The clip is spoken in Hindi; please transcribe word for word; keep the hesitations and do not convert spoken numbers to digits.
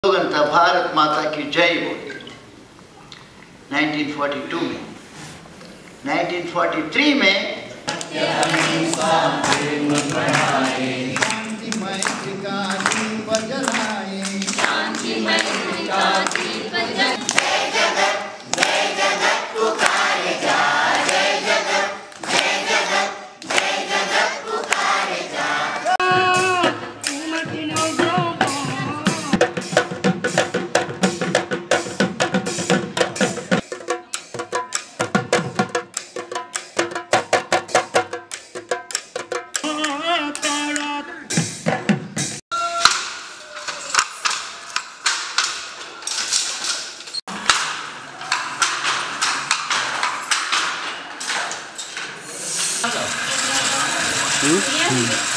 स्लोगन था भारत माता की जय बोले उन्नीस सौ बयालीस में। उन्नीस सौ तैंतालीस में Hmm? Hmm.